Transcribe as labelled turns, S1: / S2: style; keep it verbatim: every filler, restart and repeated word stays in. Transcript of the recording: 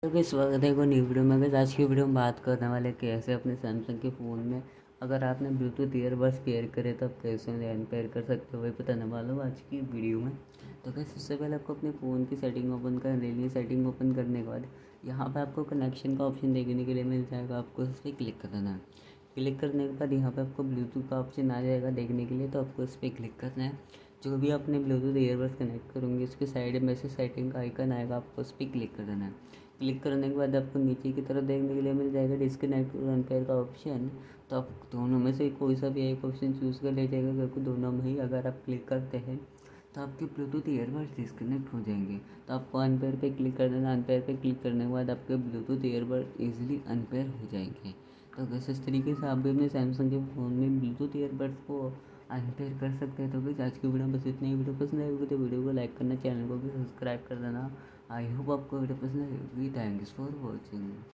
S1: तो गाइस स्वागत है एक और नई वीडियो में। गाइस आज की वीडियो में बात करने वाले कैसे अपने सैमसंग के फ़ोन में अगर आपने ब्लूटूथ ईयरबड्स पेयर करे तो आप कैसे पेयर कर सकते हो, वही बताने वाला हूँ आज की वीडियो में। तो गाइस सबसे पहले आपको अपने फ़ोन की सेटिंग ओपन कर लेनी है। सेटिंग ओपन करने के बाद यहाँ पर आपको कनेक्शन का ऑप्शन देखने के लिए मिल जाएगा, आपको इस पर क्लिक कर देना है। क्लिक करने के बाद यहाँ पर आपको ब्लूटूथ का ऑप्शन आ जाएगा देखने के लिए, तो आपको इस पर क्लिक करना है। जो भी आपने ब्लूटूथ ईयरबड्स कनेक्ट करोगे उसके साइड में से सेटिंग का आइकन आएगा, आपको उस पर क्लिक कर देना है। क्लिक करने के बाद आपको नीचे की तरफ देखने के लिए मिल जाएगा डिस्कनेक्ट और अनपेयर का ऑप्शन। तो आप दोनों में से कोई सा भी एक ऑप्शन चूज़ कर लीजिएगा, क्योंकि दोनों में ही अगर आप क्लिक करते हैं तो आपके ब्लूटूथ ईयरबड्स डिस्कनेक्ट हो जाएंगे। तो आपको अनपेयर पे क्लिक कर देना। अनपेयर पे क्लिक करने के बाद आपके ब्लूटूथ ईयरबड ईजिली अनपेयर हो जाएंगे। तो बस इस तरीके से आप भी अपने सैमसंग के फ़ोन में ब्लूटूथ ईयरबड्स को अनपेयर कर सकते हैं। तो बस आज की वीडियो में बस इतनी ही। वीडियो पसंद आएगी तो वीडियो को लाइक करना, चैनल को भी सब्सक्राइब कर देना। आई होप आपको वीडियो पसंद आएगी। Thanks for watching.